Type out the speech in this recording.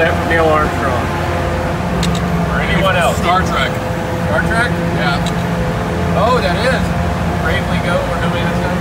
that for Neil Armstrong. Or anyone else. Star Trek. Star Trek? Yeah. Oh, that is. Bravely go where no man has gone.